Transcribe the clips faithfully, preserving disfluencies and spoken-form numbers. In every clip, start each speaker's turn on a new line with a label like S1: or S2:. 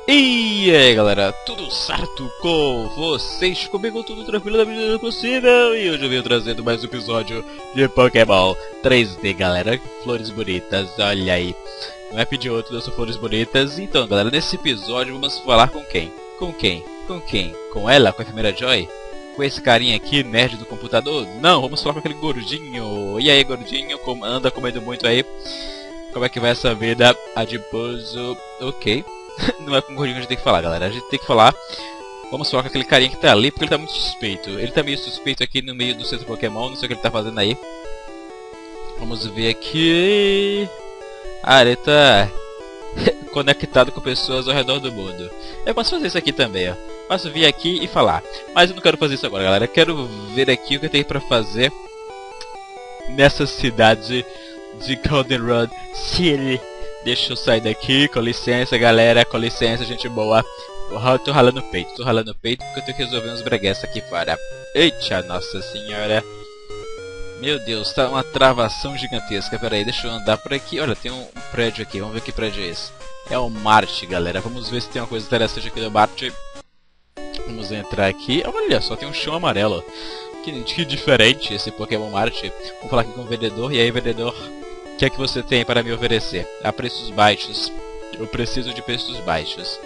S1: E aí galera, tudo certo com vocês? Comigo tudo tranquilo da medida possível. E hoje eu venho trazendo mais um episódio de Pokémon três D, galera. Flores bonitas, olha aí. Não é pedir outro, eu sou flores bonitas. Então galera, nesse episódio vamos falar com quem? Com quem? Com quem? Com ela? Com a enfermeira Joy? Com esse carinha aqui, nerd do computador? Não, vamos falar com aquele gordinho. E aí gordinho, como anda comendo muito aí? Como é que vai essa vida adiposo? Ok. Não é com o gordinho que a gente tem que falar, galera. A gente tem que falar. Vamos falar com aquele carinha que tá ali, porque ele tá muito suspeito. Ele tá meio suspeito aqui no meio do centro Pokémon. Não sei o que ele tá fazendo aí. Vamos ver aqui. Ah, ele tá conectado com pessoas ao redor do mundo. Eu posso fazer isso aqui também, ó. Posso vir aqui e falar. Mas eu não quero fazer isso agora, galera. Eu quero ver aqui o que eu tenho pra fazer nessa cidade de Goldenrod City. Deixa eu sair daqui, com licença galera, com licença gente boa. Eu tô ralando o peito, tô ralando o peito porque eu tenho que resolver uns breguetes aqui fora. Eita, nossa senhora. Meu Deus, tá uma travação gigantesca. Pera aí, deixa eu andar por aqui. Olha, tem um, um prédio aqui, vamos ver que prédio é esse. É o Marte, galera, vamos ver se tem uma coisa interessante aqui no Marte. Vamos entrar aqui, olha só, tem um chão amarelo. Que, que diferente esse Pokémon Marte. Vamos falar aqui com o vendedor, e aí vendedor? O que é que você tem para me oferecer? A preços baixos. Eu preciso de preços baixos.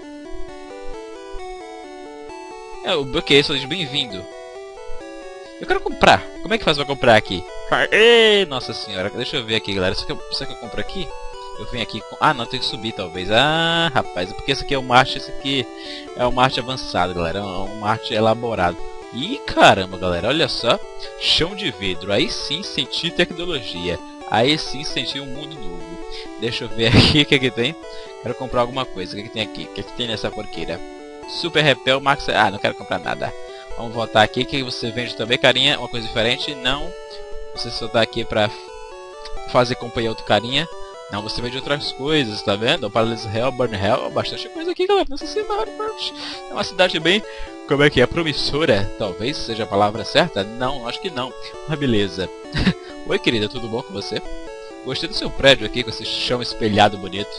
S1: É, o buquê só diz bem-vindo. Eu quero comprar. Como é que faz pra comprar aqui? Ei, nossa senhora. Deixa eu ver aqui, galera. Será que eu, será que eu compro aqui? Eu venho aqui com... Ah, não, tem que subir talvez. Ah, rapaz. É porque esse aqui é o Marte. Esse aqui é o Marte avançado, galera. É um Marte elaborado. Ih, caramba, galera. Olha só. Chão de vidro. Aí sim senti tecnologia. Aí sim senti um mundo novo. Deixa eu ver aqui o que, que tem. Quero comprar alguma coisa. O que, que tem aqui? O que, que tem nessa porqueira? Super Repel Max. Ah, não quero comprar nada. Vamos voltar aqui. O que você vende também, carinha? Uma coisa diferente? Não. Você só tá aqui pra fazer companhia a outro carinha. Não, você vende outras coisas, tá vendo? Paralysis Hell, Burn Hell. Bastante coisa aqui, galera. Nessa cidade. É uma cidade bem... Como é que é? Promissora. Talvez seja a palavra certa? Não, acho que não. Mas beleza. Oi querida, tudo bom com você? Gostei do seu prédio aqui com esse chão espelhado bonito.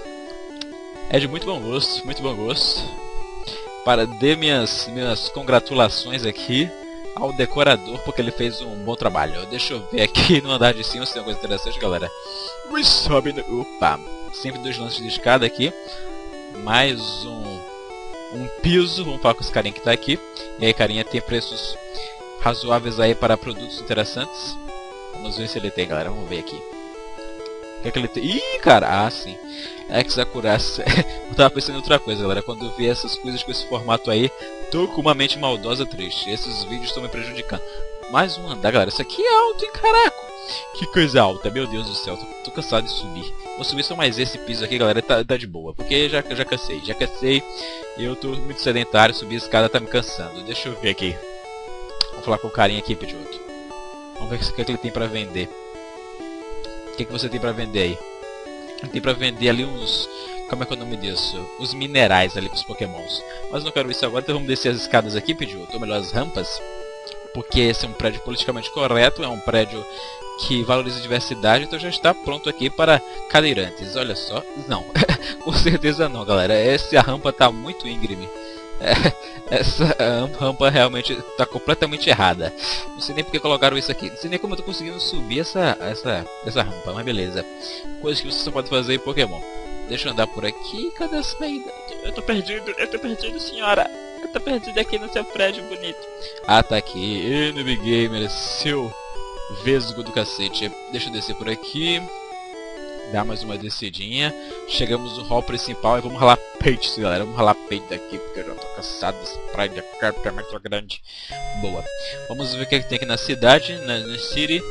S1: É de muito bom gosto, muito bom gosto. Para dê minhas, minhas congratulações aqui ao decorador, porque ele fez um bom trabalho. Deixa eu ver aqui no andar de cima se tem alguma coisa interessante, galera. Sobe no... Opa! Sempre dois lances de escada aqui. Mais um, um piso. Vamos falar com esse carinha que tá aqui. E aí, carinha, tem preços razoáveis aí para produtos interessantes. Vamos ver se ele tem, galera. Vamos ver aqui. O que é que ele tem? Ih, cara! Ah, sim. Exacuras. Eu tava pensando em outra coisa, galera. Quando eu vi essas coisas com esse formato aí, tô com uma mente maldosa triste. Esses vídeos estão me prejudicando. Mais um andar, galera. Isso aqui é alto, hein, caraca! Que coisa alta, meu Deus do céu. Tô, tô cansado de subir. Vou subir só mais esse piso aqui, galera. Tá, tá de boa. Porque já, já cansei. Já cansei. Eu tô muito sedentário. Subir a escada tá me cansando. Deixa eu ver aqui. Vamos falar com o carinha aqui, Pidgeotto. Vamos ver o que, é que ele tem pra vender. O que, é que você tem pra vender aí? Ele tem pra vender ali uns... Como é que é o nome disso? Os minerais ali pros pokémons. Mas não quero isso agora, então vamos descer as escadas aqui, Pidgeotto. Ou melhor, as rampas. Porque esse é um prédio politicamente correto. É um prédio que valoriza a diversidade. Então já está pronto aqui para cadeirantes. Olha só. Não, com certeza não, galera. Essa rampa tá muito íngreme. É, essa rampa realmente está completamente errada. Não sei nem porque colocaram isso aqui. Não sei nem como eu tô conseguindo subir essa, essa, essa rampa, mas beleza. Coisas que você só pode fazer em Pokémon. Deixa eu andar por aqui. Cadê a saída? Eu tô perdido, eu tô perdido, senhora. Eu tô perdido aqui no seu prédio bonito. Ah, tá aqui. Noob Gamer, seu vesgo do cacete. Deixa eu descer por aqui. Dá mais uma descidinha. Chegamos no hall principal e vamos ralar peitos, galera. Vamos ralar peito daqui, porque eu já tô cansado desse prédio. A carta é muito grande. Boa. Vamos ver o que, é que tem aqui na cidade, na, na city.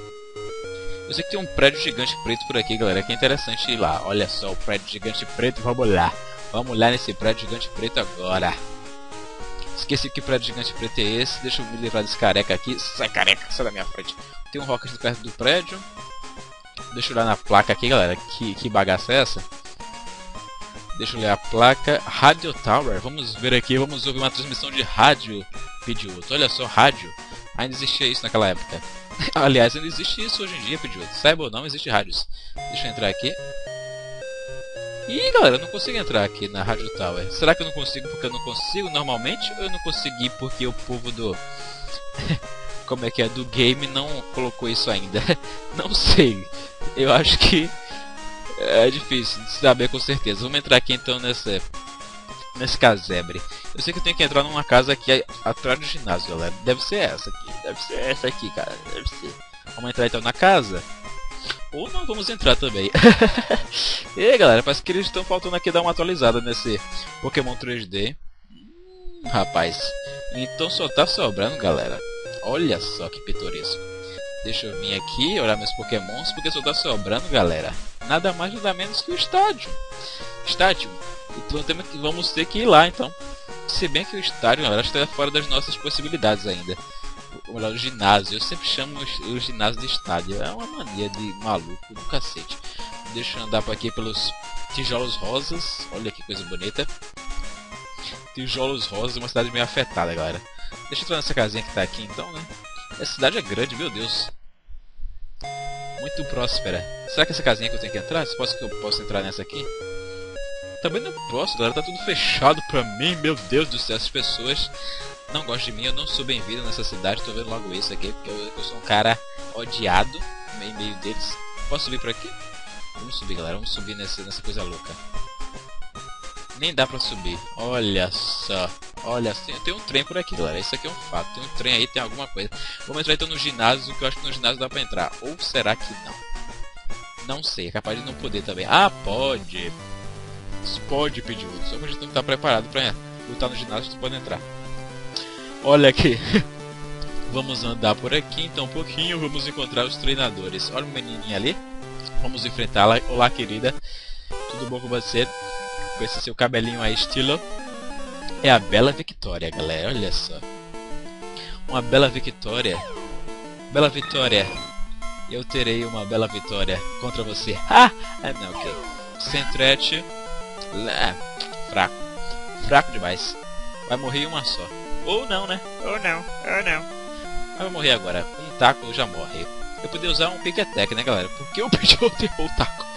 S1: Eu sei que tem um prédio gigante preto por aqui, galera. Que é interessante ir lá. Olha só o prédio gigante preto. Vamos lá. Vamos lá nesse prédio gigante preto agora. Esqueci que prédio gigante preto é esse. Deixa eu me livrar desse careca aqui. Sai careca, sai da minha frente. Tem um rocket perto do prédio. Deixa eu olhar na placa aqui, galera. Que, que bagaça é essa? Deixa eu ler a placa. Radio Tower. Vamos ver aqui. Vamos ouvir uma transmissão de rádio. Pidgeotto. Olha só, rádio. Ainda existia isso naquela época. Aliás, ainda existe isso hoje em dia, Pidgeotto. Saiba ou não, existe rádios. Deixa eu entrar aqui. Ih, galera, eu não consigo entrar aqui na Rádio Tower. Será que eu não consigo porque eu não consigo normalmente? Ou eu não consegui porque o povo do... como é que é? Do game não colocou isso ainda? Não sei. Eu acho que é difícil de saber com certeza. Vamos entrar aqui então nessa... nesse casebre. Eu sei que eu tenho que entrar numa casa aqui atrás do ginásio, galera. Deve ser essa aqui. Deve ser essa aqui, cara. Deve ser. Vamos entrar então na casa. Ou não vamos entrar também. E aí, galera, parece que eles estão faltando aqui dar uma atualizada nesse Pokémon três D. Hum, rapaz, então só tá sobrando, galera. Olha só que pitoresco. Deixa eu vir aqui olhar meus Pokémons, porque só tá sobrando, galera. Nada mais nada menos que o estádio. Estádio. Então temos que, vamos ter que ir lá, então. Se bem que o estádio, galera, está fora das nossas possibilidades ainda. Ou melhor, o ginásio. Eu sempre chamo o ginásio de estádio. É uma mania de maluco do cacete. Deixa eu andar por aqui pelos tijolos rosas. Olha que coisa bonita. Tijolos rosas, uma cidade meio afetada, galera. Deixa eu entrar nessa casinha que tá aqui então, né? Essa cidade é grande, meu Deus. Muito próspera. Será que essa casinha que eu tenho que entrar? Se posso que eu posso entrar nessa aqui? Também não posso, galera. Tá tudo fechado pra mim. Meu Deus do céu, as pessoas não gostam de mim. Eu não sou bem-vindo nessa cidade. Tô vendo logo isso aqui, porque eu, eu sou um cara odiado no meio deles. Posso subir por aqui? Vamos subir, galera. Vamos subir nessa, nessa coisa louca. Nem dá pra subir. Olha só. Olha, tem, tem um trem por aqui, galera. Isso aqui é um fato. Tem um trem aí, tem alguma coisa. Vamos entrar então no ginásio, que eu acho que no ginásio dá pra entrar. Ou será que não? Não sei. É capaz de não poder também. Ah, pode. Pode pedir. Só que a gente não tá preparado pra lutar no ginásio, tu pode entrar. Olha aqui. Vamos andar por aqui então um pouquinho. Vamos encontrar os treinadores. Olha o menininho ali. Vamos enfrentá-la. Olá, querida. Tudo bom com você? Com esse seu cabelinho aí, estilo. É a Bela Victoria, galera. Olha só. Uma Bela Victoria. Bela Victoria. Eu terei uma Bela Vitória contra você. Ah! É, não, ok. Sentret. É, fraco. Fraco demais. Vai morrer em uma só. Ou não, né? Ou não. Ou não. Mas vai morrer agora. Um taco já morre. Eu poderia usar um Pick Attack, né, galera? Porque o Pidgeotto errou o taco.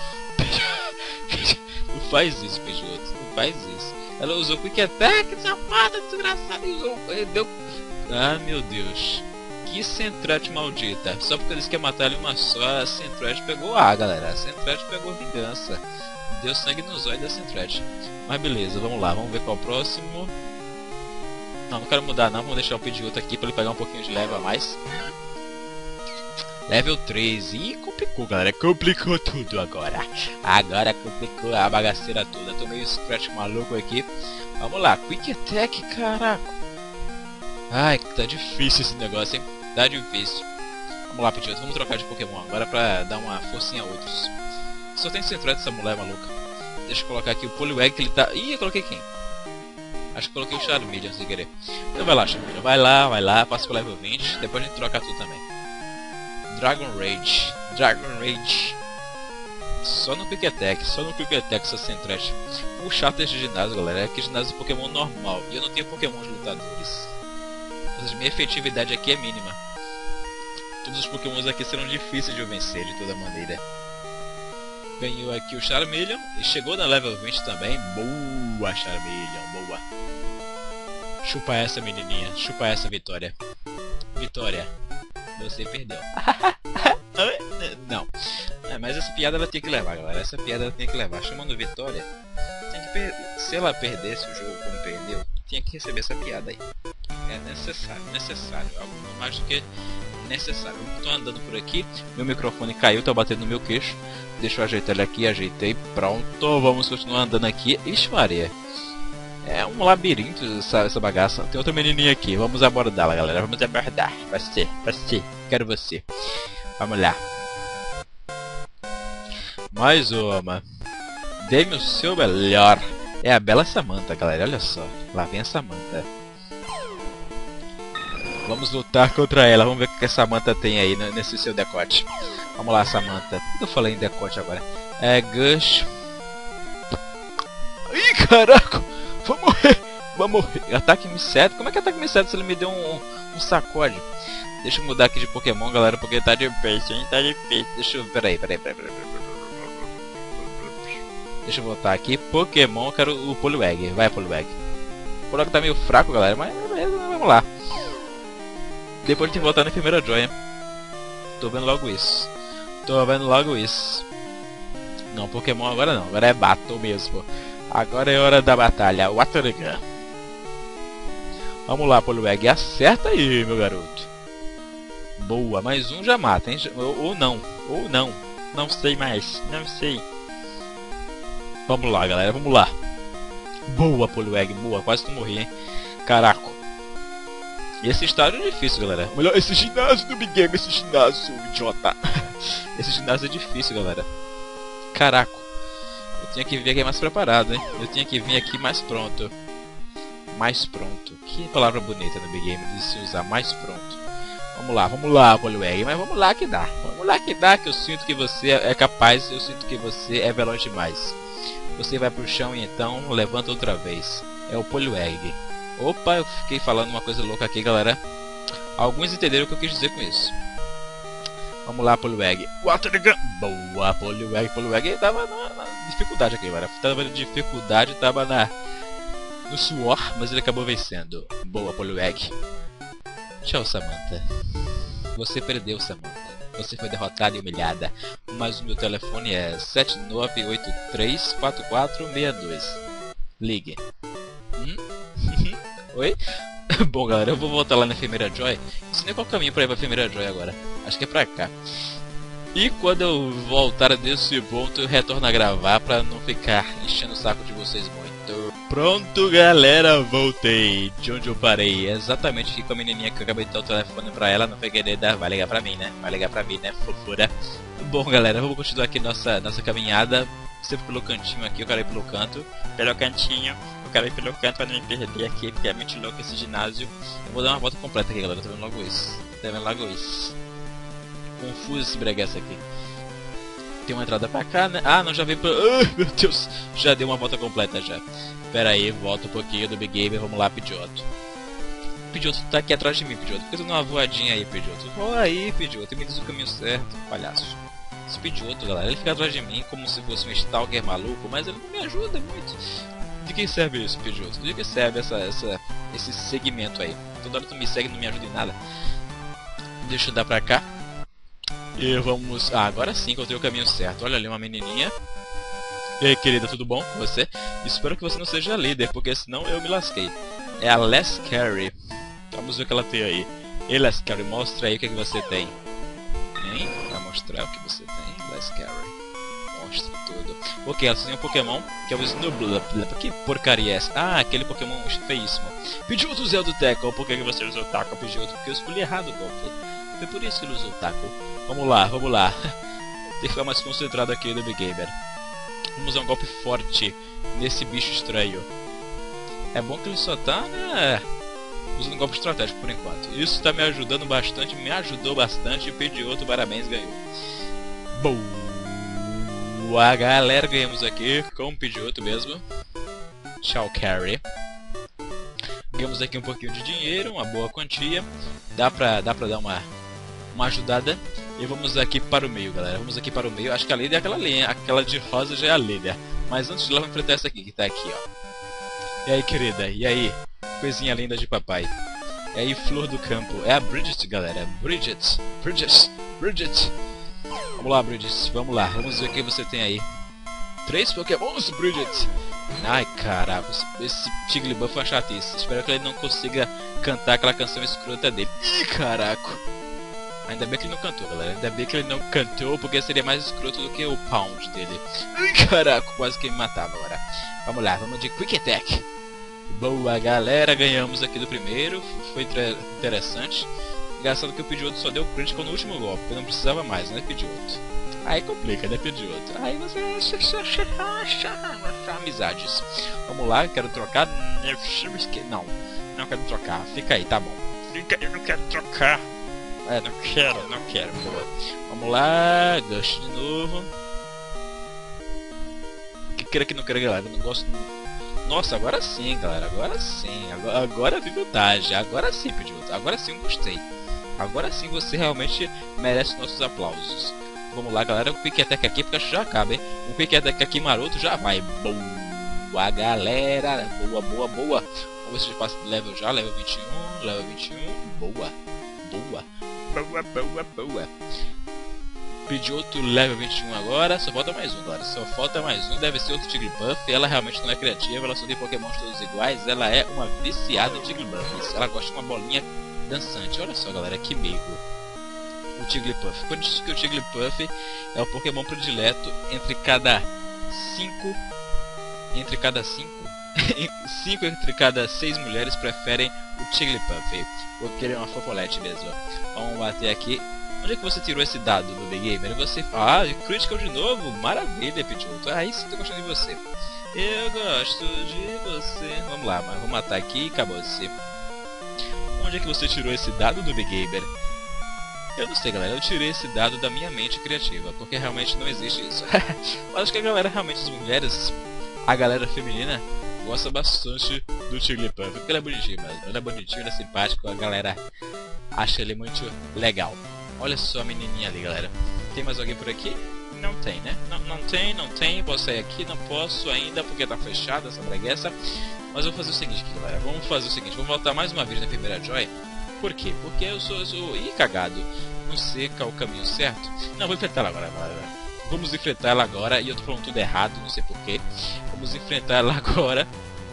S1: Não faz isso, Pidgeotto. Não faz isso. Ela usou Quick Attack, safada, desgraçada. E deu... Ah, meu Deus. Que Sentret maldita. Só porque eles querem matar ele uma só, a Sentret pegou A, galera. A Sentret pegou vingança. Deu sangue nos olhos da Sentret. Mas beleza, vamos lá. Vamos ver qual é o próximo. Não, não quero mudar não. Vamos deixar o Pidgeotto aqui para ele pegar um pouquinho de level a mais. Level três. Ih, complicou, galera. Complicou tudo agora. Agora complicou a bagaceira toda. Tô meio Scratch maluco aqui. Vamos lá. Quick Attack, caraca. Ai, tá difícil esse negócio, hein? Tá difícil. Vamos lá, Pidgeotto. Vamos trocar de Pokémon agora pra dar uma forcinha a outros. Só tem Sentret essa mulher maluca. Deixa eu colocar aqui o Poliwag que ele tá... Ih, eu coloquei quem? Acho que coloquei o Charmeleon sem querer. Então vai lá, Charmeleon. Vai lá, vai lá. Passa pro level vinte. Depois a gente troca tudo também. Dragon Rage. Dragon Rage. Só no Quick Attack. Só no Quick Attack essa Sentret. O chato desse ginásio, galera, é que ginásio é Pokémon normal. E eu não tenho Pokémon de lutadores. Ou seja, minha efetividade aqui é mínima. Todos os Pokémons aqui serão difíceis de eu vencer de toda maneira. Ganhou aqui o Charmeleon. E chegou na level vinte também. Boa, Charmeleon. Boa. Chupa essa, menininha. Chupa essa, Vitória. Vitória. Você perdeu. Não. É, mas essa piada ela tem que levar, galera. Essa piada ela tem que levar. Chamando Vitória, tem que per... se ela perdesse o jogo como perdeu, tinha que receber essa piada aí. É necessário, necessário. Algo mais do que necessário. Eu tô andando por aqui. Meu microfone caiu, tá batendo no meu queixo. Deixa eu ajeitar ele aqui, ajeitei. Pronto, vamos continuar andando aqui. Ixi, Maria. É um labirinto essa, essa bagaça. Tem outra menininha aqui. Vamos abordá-la, galera. Vamos abordar. Você, você. Quero você. Vamos lá. Mais uma. Dê-me o seu melhor. É a bela Samantha, galera. Olha só. Lá vem a Samantha. Vamos lutar contra ela. Vamos ver o que a Samantha tem aí nesse seu decote. Vamos lá, Samantha. Por que eu falei em decote agora? É Gush. Ih, caraca! Vou morrer! Vou morrer! Ataque me inseto? Como é que ataque me inseto se ele me deu um, um sacode? Deixa eu mudar aqui de Pokémon, galera, porque tá difícil, hein? Tá difícil. Deixa eu... Peraí, peraí, peraí, peraí. Deixa eu voltar aqui. Pokémon, eu quero o Poliwag. Vai, Poliwag. O Poliwag tá meio fraco, galera, mas, mas vamos lá. Depois de voltar na primeira Joia. Tô vendo logo isso. Tô vendo logo isso. Não, Pokémon agora não. Agora é Battle mesmo. Agora é hora da batalha. Watergun. Vamos lá, Poliwag. Acerta aí, meu garoto. Boa, mais um já mata, hein? Ou, ou não. Ou não. Não sei mais. Não sei. Vamos lá, galera. Vamos lá. Boa, Poliwag. Boa. Quase que eu morri, hein? Caraca. E esse estádio é difícil, galera. Melhor, esse ginásio do Big Game, esse ginásio, idiota. Esse ginásio é difícil, galera. Caraca. Eu tinha que vir aqui mais preparado, hein? Eu tinha que vir aqui mais pronto. Mais pronto. Que palavra bonita no Big Game de se usar, mais pronto. Vamos lá, vamos lá, Poliwag. Mas vamos lá que dá. Vamos lá que dá, que eu sinto que você é capaz. Eu sinto que você é veloz demais. Você vai pro chão e então levanta outra vez. É o Poliwag. Opa, eu fiquei falando uma coisa louca aqui, galera. Alguns entenderam o que eu quis dizer com isso. Vamos lá, Poliwag. Watergun. Boa, Poliwag. Poliwag tava na, na dificuldade aqui, galera. Tava na dificuldade, tava na no suor, mas ele acabou vencendo. Boa, Poliwag. Tchau, Samantha. Você perdeu, Samantha. Você foi derrotada e humilhada. Mas o meu telefone é sete nove oito três quatro quatro seis dois. Ligue. Hum? Oi? Bom, galera, eu vou voltar lá na Efemera Joy. Não sei nem qual caminho pra ir pra Efemera Joy agora. Acho que é pra cá. E quando eu voltar desse ponto, eu retorno a gravar pra não ficar enchendo o saco de vocês muito. Pronto, galera, voltei de onde eu parei. Exatamente aqui com a menininha que eu acabei de dar o telefone pra ela. Não foi querida, vai ligar pra mim, né? Vai ligar pra mim, né? Fofura. Bom, galera, vamos continuar aqui nossa, nossa caminhada. Sempre pelo cantinho aqui, eu quero ir pelo canto. Pelo cantinho. Eu quero ir pelo canto pra não me perder aqui, porque é muito louco esse ginásio. Eu vou dar uma volta completa aqui, galera. Tô vendo logo isso. Tô vendo logo isso. Confuso esse breguesso aqui. Tem uma entrada pra cá, né? Ah, não, já veio pra... Ai, meu Deus. Já deu uma volta completa já. Pera aí, volta um pouquinho do Big Game. Vamos lá, Pidgeotto. Pidgeotto tá aqui atrás de mim, Pidgeotto. Por que tu não dá uma voadinha aí, Pidgeotto? Voa aí, Pidgeotto. Me diz o caminho certo, palhaço. Esse Pidgeotto, galera, ele fica atrás de mim como se fosse um stalker maluco, mas ele não me ajuda muito. De que serve isso, Pidgeotto? De que serve essa, essa, esse segmento aí? Toda hora tu me segue e não me ajuda em nada. Deixa eu dar pra cá. E vamos... Ah, agora sim encontrei o caminho certo. Olha ali uma menininha. E aí, querida, tudo bom com você? Espero que você não seja líder, porque senão eu me lasquei. É a Lescarry. Vamos ver o que ela tem aí. Ei, Lescarry, mostra aí o que, é que você tem. Hein? Vai mostrar o que você tem, Lescarry. Mostra tudo. Ok, ela tem um Pokémon, que é o Snublup. Que porcaria é essa? Ah, aquele Pokémon feíssimo. Pidgeotto usou do Tackle. Por que, que você usou o Tackle, Pidgeotto? Porque eu escolhi errado o golpe. Foi por isso que ele usou o Tackle. Vamos lá, vamos lá. Tem que ficar mais concentrado aqui no Big Gamer. Vamos usar um golpe forte nesse bicho estranho. É bom que ele só tá, né, usando um golpe estratégico por enquanto. Isso tá me ajudando bastante, me ajudou bastante. E Pidgeotto, parabéns, ganhou. Boa, galera, ganhamos aqui com o Pidgeotto mesmo. Tchau, Carry. Ganhamos aqui um pouquinho de dinheiro, uma boa quantia. Dá pra, dá pra dar uma, uma ajudada. E vamos aqui para o meio, galera. Vamos aqui para o meio. Acho que a líder é aquela ali, hein? Aquela de rosa já é a líder. Mas antes de lá, vamos enfrentar essa aqui, que tá aqui, ó. E aí, querida? E aí? Coisinha linda de papai. E aí, flor do campo. É a Bridget, galera. Bridget. Bridget. Bridget. Vamos lá, Bridget. Vamos lá. Vamos ver o que você tem aí. Três Pokémons, Bridget. Ai, caraca. Esse Jigglypuff é uma chatice. Espero que ele não consiga cantar aquela canção escrota dele. Ih, caraca. Ainda bem que ele não cantou, galera. Ainda bem que ele não cantou, porque seria mais escroto do que o Pound dele. Ai, caraca, quase que me matava agora. Vamos lá, vamos de Quick Attack. Boa, galera, ganhamos aqui do primeiro. Foi interessante. Engraçado que o Pidgeotto só deu crítico no último golpe, porque não precisava mais, né, Pidgeotto? Aí complica, né, Pidgeotto? Aí você acha amizades. Vamos lá, quero trocar. Não, não quero trocar. Fica aí, tá bom. Fica aí, eu não quero trocar. É, não quero, não quero, boa. Vamos lá, Gush de novo. Que queira que não queira, galera, eu não gosto. Nossa, agora sim, galera, agora sim. Agora, agora vive o Taj, agora sim, Pidgeotto. Agora sim eu gostei. Agora sim você realmente merece nossos aplausos. Vamos lá, galera. O Quick Attack aqui, porque acho que já acaba, hein? O Quick Attack aqui maroto já vai. Boa, galera. Boa, boa, boa. Vamos ver se eu passo de level já. Level vinte e um, level vinte e um. Boa, boa, boa, boa, boa. Pidgeotto level vinte e um agora. Só falta mais um, galera. Só falta mais um. Deve ser outro Jigglypuff. Ela realmente não é criativa. Ela só tem Pokémon todos iguais. Ela é uma viciada em Jigglypuff. Ela gosta de uma bolinha dançante. Olha só, galera. Que meigo. O Jigglypuff. Quando diz que o Jigglypuff é o Pokémon predileto entre cada cinco. Entre cada cinco. cinco entre cada seis mulheres preferem o Jigglypuff. Porque ele é uma fofolete mesmo. Vamos bater aqui. Onde é que você tirou esse dado do Big Gamer? Você... Ah, Critical de novo? Maravilha, Pidgeotto. Aí sim, tô gostando de você. Eu gosto de você. Vamos lá, mas vou matar aqui e acabou-se. Onde é que você tirou esse dado do Big Gamer? Eu não sei, galera. Eu tirei esse dado da minha mente criativa. Porque realmente não existe isso. Mas acho que a galera, realmente, as mulheres, a galera feminina, gosta bastante do Jigglypuff. Porque ele é bonitinho mesmo. Ele é bonitinho, ele é simpático. A galera acha ele muito legal. Olha só a menininha ali, galera. Tem mais alguém por aqui? Não tem, né? Não, não tem, não tem. Posso sair aqui? Não posso ainda porque tá fechada essa breguessa. Mas eu vou fazer o seguinte aqui, galera. Vamos fazer o seguinte. Vamos voltar mais uma vez na primeira Joy. Por quê? Porque eu sou... Eu sou... Ih, cagado. Não sei qual é o caminho certo. Não, vou enfrentar ela agora, galera. Vamos enfrentar ela agora. E eu tô falando tudo errado, não sei porquê. Vamos enfrentar ela agora.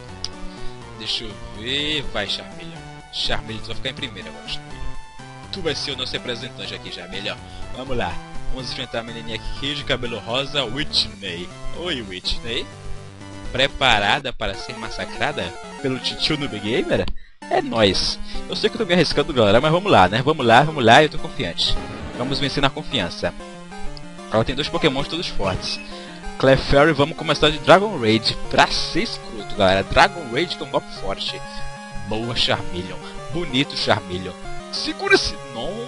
S1: Deixa eu ver... Vai, Charmeleon. Charmeleon, tu vai ficar em primeiro agora, Charmeleon. Tu vai ser o nosso representante aqui já, melhor. Vamos lá. Vamos enfrentar a menininha aqui de cabelo rosa, Whitney. Oi, Whitney. Preparada para ser massacrada pelo titio no Big Gamer? É nóis. Eu sei que eu tô me arriscando, galera, mas vamos lá, né? Vamos lá, vamos lá, eu tô confiante. Vamos vencer na confiança. Ela tem dois Pokémons todos fortes. Clefairy, vamos começar de Dragon Raid. Pra ser escroto, galera. Dragon Raid que é um golpe forte. Boa, Charmeleon. Bonito, Charmeleon. Segura-se! Não!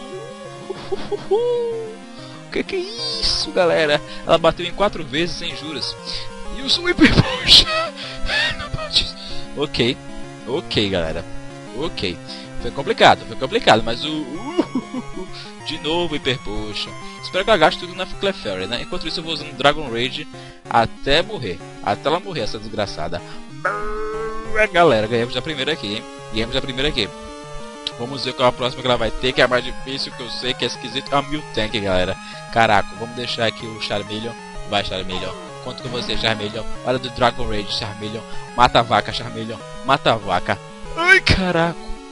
S1: Que que é isso, galera? Ela bateu em quatro vezes sem juras. E eu sou um Hyper Potion! Não pode. Ok, ok, galera. Ok. Foi complicado, foi complicado, mas o. Uh, de novo Hyper Potion. Espero que ela gaste tudo na Clefairy, né? Enquanto isso, eu vou usando Dragon Raid até morrer. Até ela morrer, essa desgraçada. Galera, ganhamos a primeira aqui, hein? Ganhamos a primeira aqui. Vamos ver qual é a próxima que ela vai ter, que é a mais difícil, que eu sei que é esquisito. É a Miltank, galera. Caraca, vamos deixar aqui o Charmeleon. Vai, Charmeleon. Conto com você, Charmeleon. Hora do Dragon Raid, Charmeleon. Mata a vaca, Charmeleon. Mata a vaca. Ai, caraca.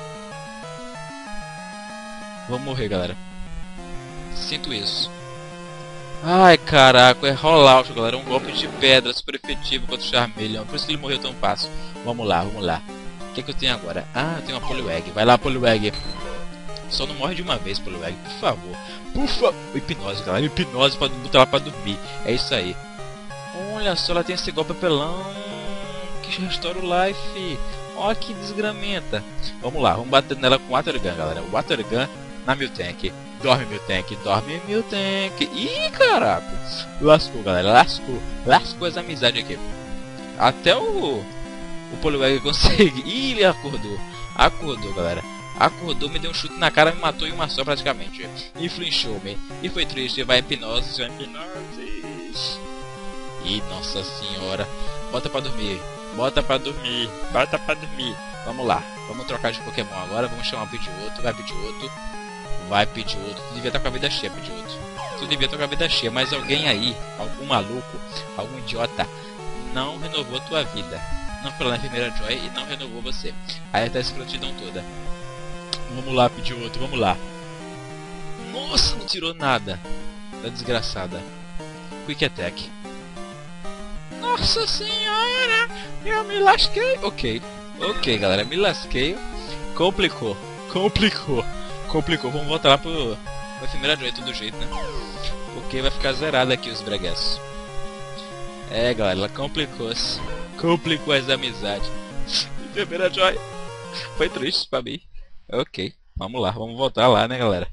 S1: Vamos morrer, galera. Sinto isso. Ai, caraca. É rollout, galera. Um golpe de pedra super efetivo contra o Charmeleon. Por isso que ele morreu tão fácil. Vamos lá, vamos lá. O que, que eu tenho agora? Ah, eu tenho uma Poliwag. Vai lá, Poliwag. Só não morre de uma vez, Poliwag, por favor. Por favor. Hipnose, galera. Hipnose pra botar ela pra dormir. É isso aí. Olha só, ela tem esse golpe apelão que restaura o life. Olha que desgramenta. Vamos lá, vamos bater nela com o Water Gun, galera. O Water Gun na Miltank. Dorme, Miltank. Dorme, Miltank. Ih, caraca. Lascou, galera. Lascou. Lascou as amizades aqui. Até o... O Poliwag consegue. Ih, ele acordou. Acordou, galera. Acordou, me deu um chute na cara, me matou em uma só praticamente. Influenciou-me. E foi triste. Vai hipnose, vai hipnose. Ih, nossa senhora. Bota pra dormir. Bota pra dormir. Bota pra dormir. Vamos lá. Vamos trocar de Pokémon agora. Vamos chamar o Pidgeotto. Vai, Pidgeotto. Vai, Pidgeotto. Tu devia estar com a vida cheia, Pidgeotto. Tu devia estar com a vida cheia. Mas alguém aí, algum maluco, algum idiota, não renovou tua vida. Não foi lá na primeira Joy e não renovou você. Aí tá essa escrotidão toda. Vamos lá, Pidgeotto, vamos lá. Nossa, não tirou nada. Da desgraçada. Quick Attack. Nossa senhora, eu me lasquei. Ok, ok, galera, me lasquei. Complicou, complicou, complicou. Vamos voltar lá pro, pra primeira Joy, todo jeito, né? Porque vai ficar zerado aqui os breguesos. É, galera, ela complicou-se. Complicou as amizades. Primeira Joy. Foi triste pra mim. Ok, vamos lá, vamos voltar lá, né, galera?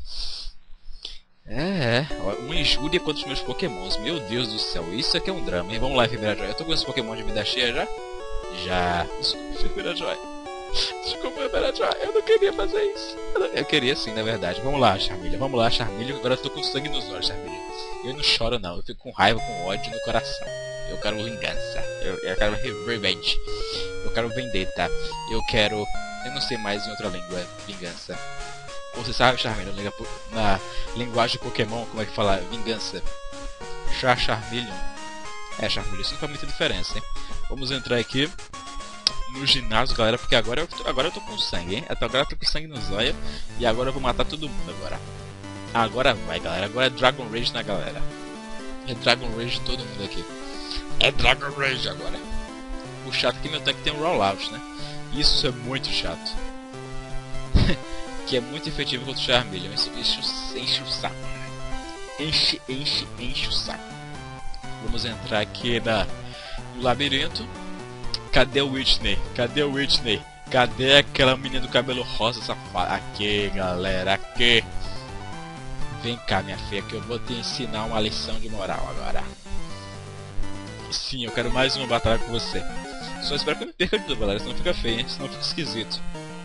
S1: É, uma injúria contra os meus pokémons. Meu Deus do céu, isso aqui é um drama, hein? Vamos lá, primeira Joy. Eu tô com esse pokémon de vida cheia já? Já. Desculpa, primeira Joy. Desculpa, Beratron, eu não queria fazer isso. Eu, não... eu queria sim, na verdade. Vamos lá, Charmeleon. Vamos lá, Charmeleon. Agora eu tô com sangue nos olhos, Charmeleon. Eu não choro, não. Eu fico com raiva, com ódio no coração. Eu quero vingança. Eu, eu quero revenge. Eu quero vendetta. Eu quero... Eu não sei mais em outra língua. Vingança. Você sabe, Charmeleon, na linguagem Pokémon, como é que fala? Vingança. Char Charmeleon. É, Charmeleon, isso não faz muita diferença, hein? Vamos entrar aqui no ginásio, galera, porque agora eu tô, agora eu tô com sangue, hein? Até agora eu tô com sangue nos olhos. E agora eu vou matar todo mundo agora. Agora vai, galera. Agora é Dragon Rage na galera. É Dragon Rage todo mundo aqui. É Dragon Rage agora. O chato é que meu tanque tem um rollout, né? Isso é muito chato. Que é muito efetivo contra o Charmeleon. Isso enche, enche o saco. Enche, enche, enche o saco. Vamos entrar aqui na, no labirinto. Cadê o Whitney? Cadê o Whitney? Cadê aquela menina do cabelo rosa safada? Aqui, galera, aqui. Vem cá, minha filha, que eu vou te ensinar uma lição de moral agora. Sim, eu quero mais uma batalha com você. Só espero que eu me perca de novo, galera, senão fica feio, hein? Senão fica esquisito.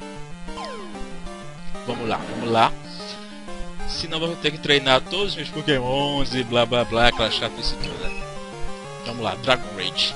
S1: Vamos lá, vamos lá. Senão eu vou ter que treinar todos os meus pokémons e blá blá blá, aquela chatice toda. Vamos lá, Dragon Rage.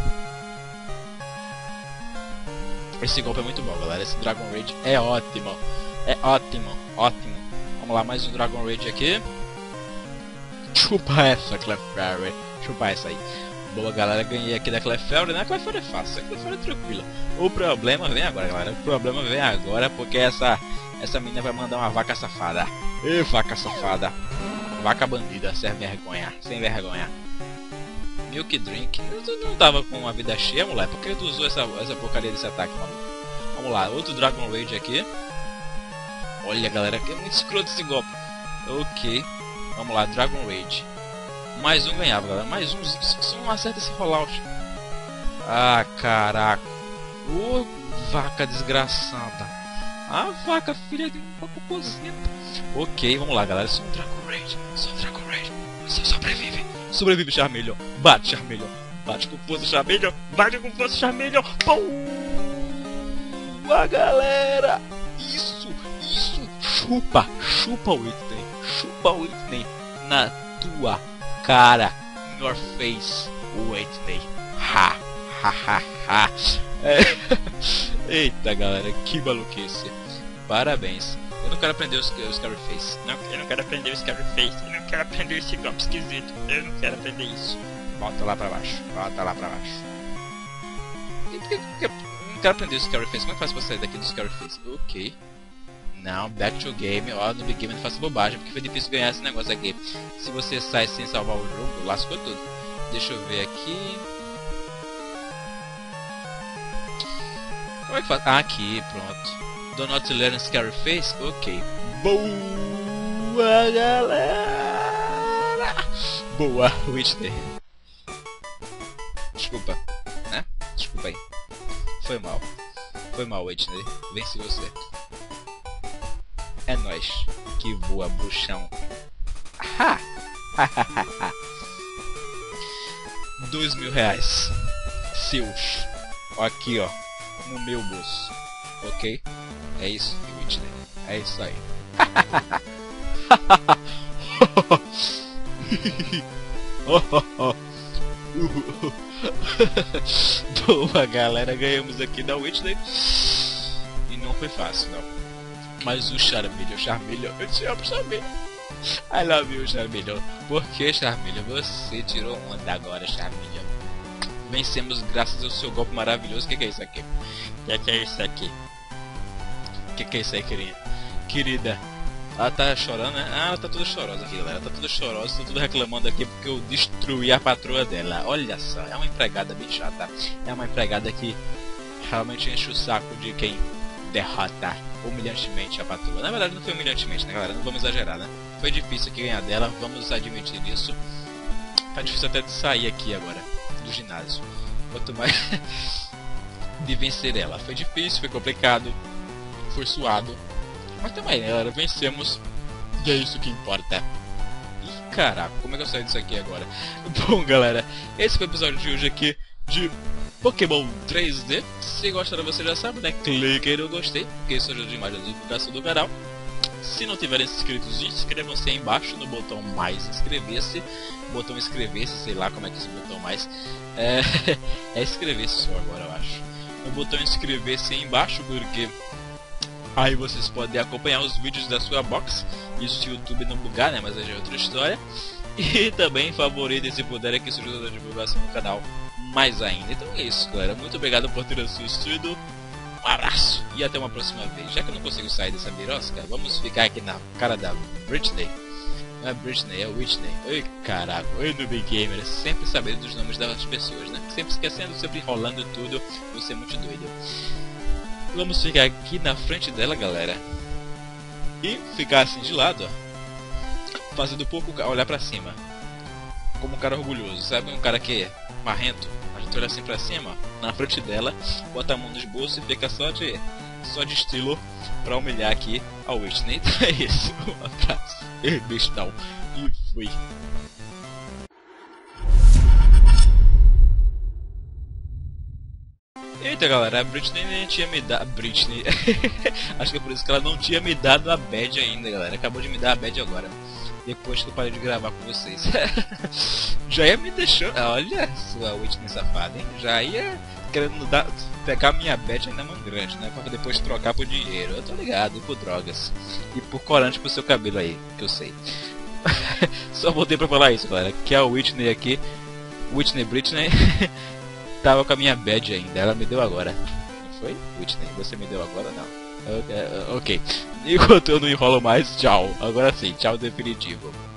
S1: Esse golpe é muito bom, galera. Esse Dragon Rage é ótimo. É ótimo, ótimo. Vamos lá, mais um Dragon Rage aqui. Chupa essa, Clefairy. Chupa essa aí. Boa, galera. Ganhei aqui da Clefairy, né? A Clefairy é fácil, a Clefairy é tranquila. O problema vem agora, galera. O problema vem agora porque essa... Essa menina vai mandar uma vaca safada. Ê, vaca safada. Vaca bandida, sem vergonha. Sem vergonha. Milk Drink. Tu não tava com uma vida cheia, moleque. Por que tu usou essa, essa porcaria desse ataque, mano? Vamos lá, outro Dragon Rage aqui. Olha, galera, que é muito escroto esse golpe. Ok. Vamos lá, Dragon Rage. Mais um ganhava, galera. Mais um. Só não acerta esse rollout. Ah, caraca. Ô, vaca desgraçada. A vaca, filha de uma cocôzenta. Ok, vamos lá, galera. Só um Dragon Rage. Só um Dragon Rage. Você sobrevive. Sobrevive, Charmeleon. Bate, Charmeleon. Bate com força, Charmeleon. Bate com força, Charmeleon. Boa, galera. Isso, isso. Chupa, chupa o Whitney. Chupa o Whitney na tua cara. In your face, Whitney. Ha, ha, ha, ha. É. Eita, galera, que maluquice. Parabéns. Eu não quero aprender o Scarface. Não, eu não quero aprender o Scarface. Eu não quero aprender esse golpe esquisito. Eu não quero aprender isso. Volta lá pra baixo. Volta lá pra baixo. Eu não quero aprender o Scarface. Como é que faz pra sair daqui do Scarface? Ok. Não, back to game. Ó, no Big Game não faço bobagem, porque foi difícil ganhar esse negócio aqui. Se você sai sem salvar o jogo, lascou tudo. Deixa eu ver aqui. Como é que faz? Ah, aqui, pronto. Do not learn Scarface? Ok. Boa, galera! Boa, Whitney. Desculpa, né? Desculpa aí. Foi mal. Foi mal, Whitney. Venci você. É nóis. Que voa, bruxão. Ha! Dois mil reais. Seus. Aqui, ó. No meu bolso. Ok? É isso, Whitney. É isso aí. Boa, galera. Ganhamos aqui da Whitney. E não foi fácil, não. Mas o Charmeleon, Charmeleon, eu te amo, Charmeleon. I love you, Charmeleon. Por que, Charmeleon? Você tirou onda agora, Charmeleon. Vencemos graças ao seu golpe maravilhoso. O que, que é isso aqui? O que, que é isso aqui? O que, que é isso aí, querida? Querida. Ela tá chorando, né? Ah, ela tá toda chorosa aqui, galera. Ela tá toda chorosa, tá tudo reclamando aqui porque eu destruí a patroa dela. Olha só, é uma empregada bem chata. É uma empregada que realmente enche o saco de quem derrota humilhantemente a patroa. Na verdade não foi humilhantemente, né, galera? Não vamos exagerar, né? Foi difícil aqui ganhar dela, vamos admitir isso. Tá difícil até de sair aqui agora do ginásio. Quanto mais de vencer ela. Foi difícil, foi complicado, foi suado. Mas também, né, galera? Vencemos. E é isso que importa. Ih, caraca, como é que eu saio disso aqui agora? Bom, galera, esse foi o episódio de hoje aqui de Pokémon três D. Se gostaram, você já sabe, né? Clique aí no gostei, porque isso ajuda demais a divulgação do canal. Se não tiverem inscritos, inscrevam-se aí embaixo no botão mais inscrever-se. Botão inscrever-se, sei lá como é que é esse botão mais. É, é inscrever-se só agora, eu acho. No botão inscrever-se aí embaixo, porque aí vocês podem acompanhar os vídeos da sua box. Isso se o YouTube não bugar, né? Mas aí já é outra história. E também favoritem se puderem, que isso ajuda a divulgação do canal mais ainda. Então é isso, galera. Muito obrigado por ter assistido. Um abraço e até uma próxima vez. Já que eu não consigo sair dessa birosca, vamos ficar aqui na cara da Britney. Não é Britney, é Whitney. Ai, caraca, oi Noob Gamer. Sempre sabendo dos nomes das pessoas, né? Sempre esquecendo, sempre enrolando tudo. Você é muito doido. Vamos ficar aqui na frente dela, galera. E ficar assim de lado, ó. Fazendo um pouco, olhar pra cima. Como um cara orgulhoso, sabe? Um cara que é marrento. A gente olha assim pra cima, na frente dela, bota a mão nos bolsos e fica só de, só de estilo pra humilhar aqui a Whitney. Então é isso. Um abraço. E bestão. E fui. Eita, galera, a Britney nem tinha me dado. Britney. Acho que é por isso que ela não tinha me dado a badge ainda, galera. Acabou de me dar a badge agora. Depois que eu parei de gravar com vocês. Já ia me deixando. Olha, sua Whitney safada, hein? Já ia querendo dar, pegar minha badge ainda mão grande, né? Pra depois trocar por dinheiro. Eu tô ligado, e por drogas. E por corante pro seu cabelo aí, que eu sei. Só voltei pra falar isso, galera. Que a Whitney aqui, Whitney Britney, tava com a minha badge ainda. Ela me deu agora. Não foi? Whitney, você me deu agora? Não. Ok. Enquanto eu não enrolo mais, tchau. Agora sim, tchau definitivo.